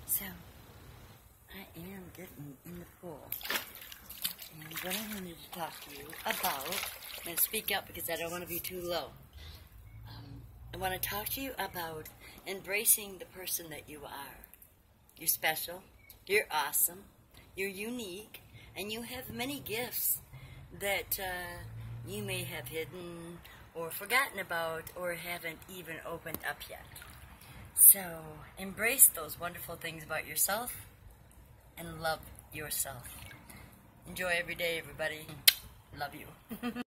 So, I am getting in the pool. And what I wanted to talk to you about, I'm going to speak up because I don't want to be too low. I want to talk to you about embracing the person that you are. You're special, you're awesome, you're unique, and you have many gifts that you may have hidden or forgotten about or haven't even opened up yet. So embrace those wonderful things about yourself and love yourself. Enjoy every day, everybody. Love you.